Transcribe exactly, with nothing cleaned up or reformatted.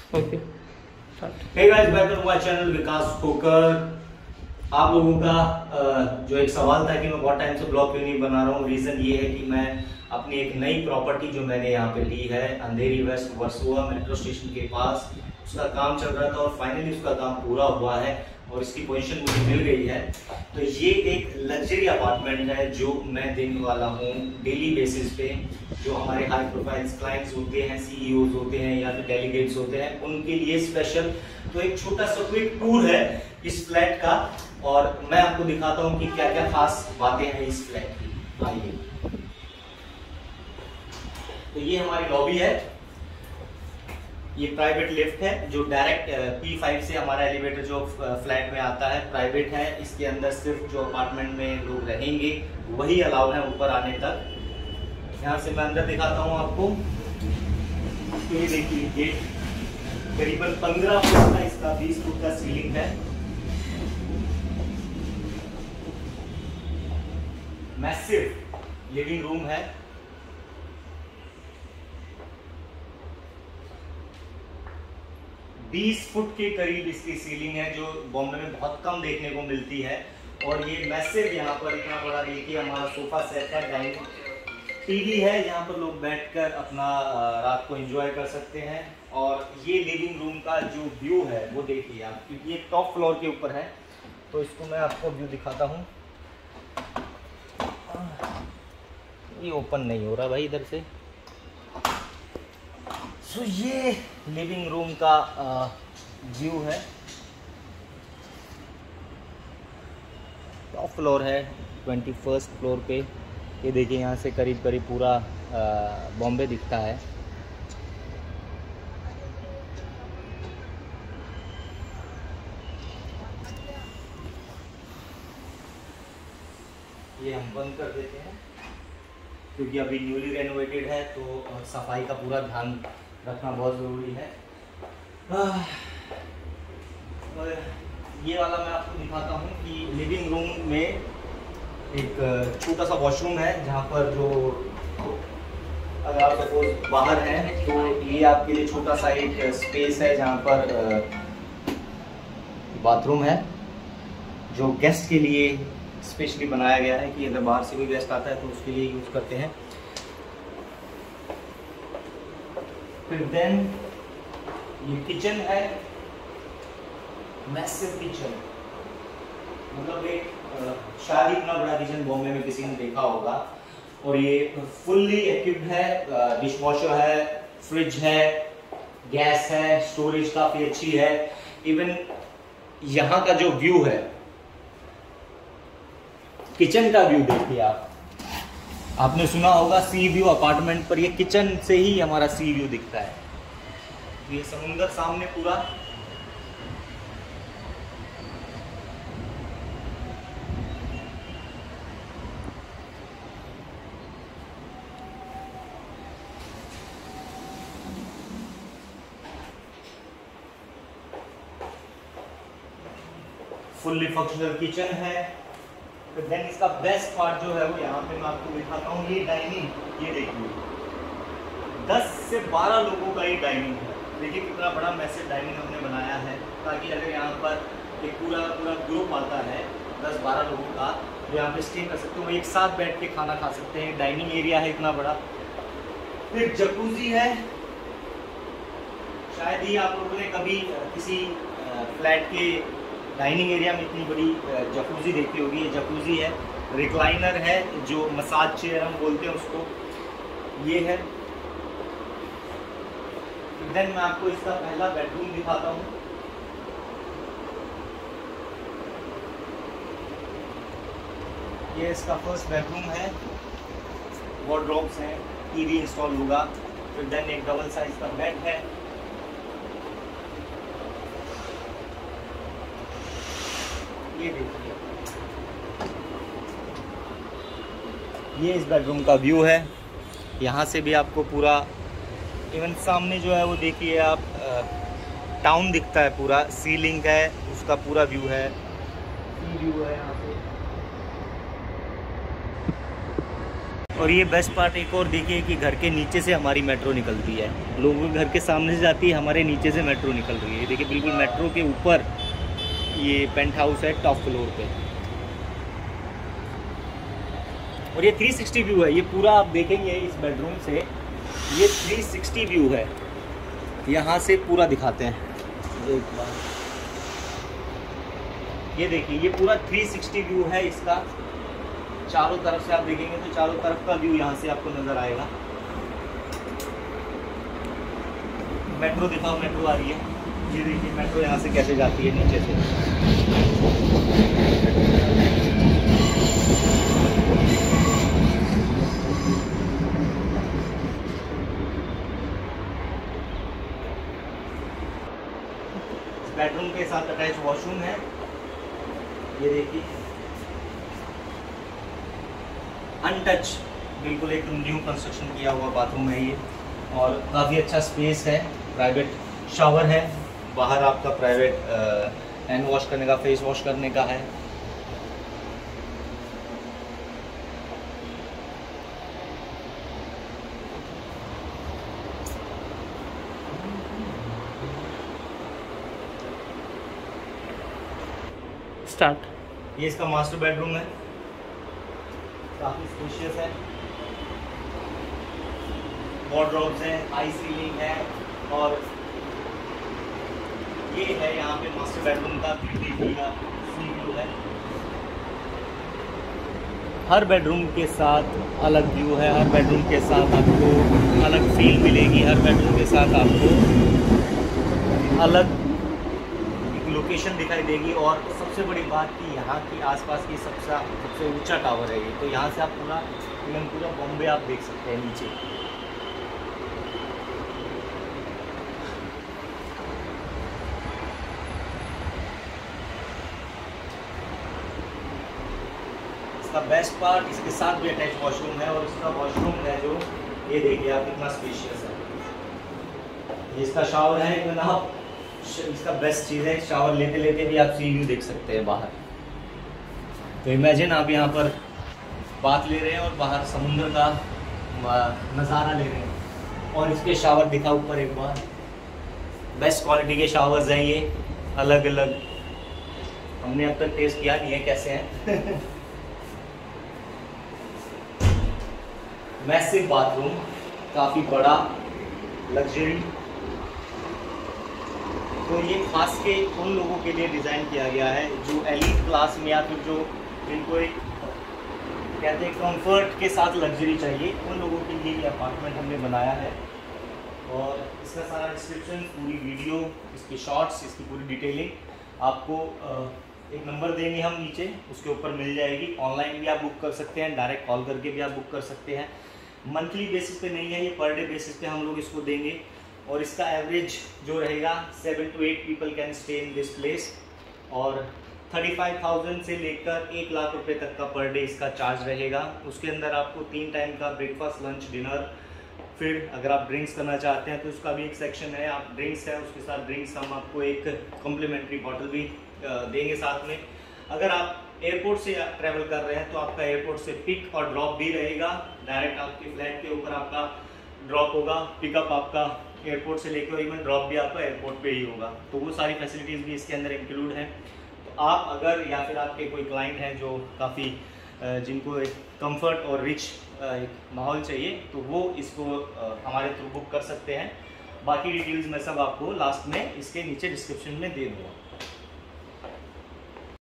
Okay. Hey guys, welcome to my channel Vikas Khokar. आप लोगों का जो एक सवाल था कि मैं बहुत टाइम से ब्लॉग क्यों नहीं बना रहा हूँ, रीजन ये है कि मैं अपनी एक नई प्रॉपर्टी जो मैंने यहाँ पे ली है Andheri west Versova metro station के पास, उसका काम चल रहा था और फाइनली उसका काम पूरा हुआ है और इसकी पोजीशन मुझे मिल गई है। तो ये एक लग्जरी अपार्टमेंट है जो मैं देने वाला हूँ डेली बेसिस पे। जो हमारे हाई प्रोफाइल्स क्लाइंट्स होते हैं, सीईओज होते हैं या फिर डेलीगेट्स होते हैं, उनके लिए स्पेशल। तो एक छोटा सा क्विक टूर है इस फ्लैट का और मैं आपको दिखाता हूँ कि क्या क्या खास बातें हैं इस फ्लैट की। आइए। तो ये हमारी लॉबी है। ये प्राइवेट लिफ्ट है जो डायरेक्ट पी फाइव से हमारा एलिवेटर जो फ्लैट में आता है प्राइवेट है। इसके अंदर सिर्फ जो अपार्टमेंट में लोग रहेंगे वही अलाउ है ऊपर आने तक। यहाँ से मैं अंदर दिखाता हूँ आपको। ये देखिए गेट करीबन पंद्रह फुट का, इसका बीस फुट का सीलिंग है। मैसिव लिविंग रूम है। बीस फुट के करीब इसकी सीलिंग है जो बॉम्बे में बहुत कम देखने को मिलती है। और ये मैसिव यहाँ पर इतना बड़ा देखिए हमारा सोफा सेट है, डाइनिंग टीवी है, यहाँ पर लोग बैठकर अपना रात को एंजॉय कर सकते हैं। और ये लिविंग रूम का जो व्यू है वो देखिए आप, क्योंकि ये टॉप फ्लोर के ऊपर है तो इसको मैं आपको व्यू दिखाता हूँ। ये ओपन नहीं हो रहा भाई इधर से। सो ये लिविंग रूम का व्यू है। टॉप फ्लोर है, ट्वेंटी फर्स्ट फ्लोर पे। ये देखिए यहाँ से करीब करीब पूरा बॉम्बे दिखता है। ये हम बंद कर देते हैं क्योंकि अभी न्यूली रेनोवेटेड है तो सफाई का पूरा ध्यान रखना बहुत ज़रूरी है। ये वाला मैं आपको दिखाता हूँ कि लिविंग रूम में एक छोटा सा वॉशरूम है जहाँ पर जो अगर आप सपोज बाहर हैं तो ये आपके लिए छोटा सा एक स्पेस है जहाँ पर बाथरूम है जो गेस्ट के लिए स्पेशली बनाया गया है कि अगर बाहर से कोई गेस्ट आता है तो उसके लिए यूज़ करते हैं। फिर देन ये किचन है, मैसिव किचन, मतलब एक शायद इतना बड़ा किचन बॉम्बे में किसी ने देखा होगा। और ये फुल्ली इक्विप्ड है, डिश वॉशर है, फ्रिज है, गैस है, स्टोरेज काफ़ी अच्छी है। इवन यहाँ का जो व्यू है, किचन का व्यू देखिए आप। आपने सुना होगा सी व्यू अपार्टमेंट पर, ये किचन से ही हमारा सी व्यू दिखता है। ये समुंदर सामने पूरा। फुल्ली फंक्शनल किचन है। तो देन इसका बेस्ट पार्ट जो है वो यहाँ पे मैं आपको दिखाता हूँ। ये डाइनिंग, ये देखिए दस से बारह लोगों का ये डाइनिंग है। देखिए कितना बड़ा मैसिव डाइनिंग हमने बनाया है ताकि अगर यहाँ पर एक पूरा पूरा ग्रुप आता है दस बारह लोगों का जो यहाँ पे स्टे कर सकते हो, वो एक साथ बैठ के खाना खा सकते हैं। डाइनिंग एरिया है इतना बड़ा। फिर जकूजी है। शायद ही आप लोगों ने कभी किसी फ्लैट के डाइनिंग एरिया में इतनी बड़ी जकूजी देखी होगी। ये जकूजी है, रिक्लाइनर है जो मसाज चेयर हम बोलते हैं उसको, ये है। देन मैं आपको इसका पहला बेडरूम दिखाता हूँ। ये इसका फर्स्ट बेडरूम है, वार्डरोब्स हैं, टीवी इंस्टॉल होगा। फिर देन एक डबल साइज का बेड है। ये देखिए, ये इस बेडरूम का व्यू है। यहाँ से भी आपको पूरा, इवन सामने जो है वो देखिए आप, टाउन दिखता है पूरा। सीलिंग है, उसका पूरा व्यू है, सी व्यू है यहाँ से। और ये बेस्ट पार्ट एक और देखिए कि घर के नीचे से हमारी मेट्रो निकलती है, लोगों के घर के सामने से जाती है, हमारे नीचे से मेट्रो निकल रही है। देखिए बिल्कुल मेट्रो के ऊपर ये पेंट हाउस है टॉप फ्लोर पे। और ये थ्री सिक्सटी व्यू है, ये पूरा आप देखेंगे इस बेडरूम से, ये थ्री सिक्सटी व्यू है, यहाँ से पूरा दिखाते हैं एक बार। ये देखिए ये पूरा थ्री सिक्सटी व्यू है इसका, चारों तरफ से आप देखेंगे तो चारों तरफ का व्यू यहाँ से आपको नजर आएगा। मेट्रो दिखाओ, मेट्रो आ रही है, ये देखिए मेट्रो यहाँ से कैसे जाती है नीचे से। बेडरूम के साथ अटैच वॉशरूम है, ये देखिए अनटच, बिल्कुल एक न्यू कंस्ट्रक्शन किया हुआ बाथरूम है ये, और काफ़ी अच्छा स्पेस है। प्राइवेट शावर है, बाहर आपका प्राइवेट हैंड वॉश करने का, फेस वॉश करने का है। स्टार्ट। ये इसका मास्टर बेडरूम है, काफी स्पेशियस है, वॉर्डरोब्स है, हाई सीलिंग है, और ये है यहाँ पे मास्टर बेडरूम का सी व्यू है। हर बेडरूम के साथ अलग व्यू है, हर बेडरूम के साथ आपको अलग फील मिलेगी, हर बेडरूम के साथ आपको अलग लोकेशन दिखाई देगी। और सबसे बड़ी बात कि यहाँ की आसपास की सबसे सबसे ऊंचा टावर है ये, तो यहाँ से आप पूरा इवन पूरा बॉम्बे आप देख सकते हैं नीचे। इसका बेस्ट पार्ट, इसके साथ भी अटैच वॉशरूम है, और इसका वॉशरूम है जो ये देखिए आप कितना स्पेशियस है। ये इसका शावर है, इवन आप इसका बेस्ट चीज़ है, शावर लेते लेते भी आप सी व्यू देख सकते हैं बाहर। तो इमेजिन आप यहाँ पर बात ले रहे हैं और बाहर समुद्र का नज़ारा ले रहे हैं, और इसके शावर दिखा ऊपर एक बार। बेस्ट क्वालिटी के शावर्स हैं ये, अलग अलग, हमने अब तक टेस्ट किया नहीं है कैसे हैं। मैसिव बाथरूम, काफ़ी बड़ा, लग्जरी। तो ये खास के उन लोगों के लिए डिज़ाइन किया गया है जो एलीट क्लास में, या फिर जो जिनको एक कहते हैं कंफर्ट के साथ लग्जरी चाहिए, उन लोगों के लिए ये अपार्टमेंट हमने बनाया है। और इसका सारा डिस्क्रिप्शन, पूरी वीडियो, इसकी शॉर्ट्स, इसकी पूरी डिटेलिंग आपको एक नंबर देंगे हम नीचे, उसके ऊपर मिल जाएगी। ऑनलाइन भी आप बुक कर सकते हैं, डायरेक्ट कॉल करके भी आप बुक कर सकते हैं। मंथली बेसिस पे नहीं है ये, पर डे बेसिस पे हम लोग इसको देंगे। और इसका एवरेज जो रहेगा seven to eight people can stay in this place, और थर्टी फाइव थाउजेंड से लेकर एक लाख रुपए तक का पर डे इसका चार्ज रहेगा। उसके अंदर आपको तीन टाइम का ब्रेकफास्ट, लंच, डिनर, फिर अगर आप ड्रिंक्स करना चाहते हैं तो उसका भी एक सेक्शन है। आप ड्रिंक्स है, उसके साथ ड्रिंक्स हम आपको एक कॉम्प्लीमेंट्री बॉटल भी देंगे साथ में। अगर आप एयरपोर्ट से ट्रैवल कर रहे हैं तो आपका एयरपोर्ट से पिक और ड्रॉप भी रहेगा, डायरेक्ट आपके फ्लैट के ऊपर आपका ड्रॉप होगा, पिकअप आपका एयरपोर्ट से लेकर, इवन ड्रॉप भी आपका एयरपोर्ट पे ही होगा। तो वो सारी फैसिलिटीज़ भी इसके अंदर इंक्लूड हैं। तो आप अगर, या फिर आपके कोई क्लाइंट हैं जो काफ़ी जिनको एक कंफर्ट और रिच एक माहौल चाहिए, तो वो इसको हमारे थ्रू बुक कर सकते हैं। बाकी डिटेल्स मैं सब आपको लास्ट में इसके नीचे डिस्क्रिप्शन में दे दूँगा।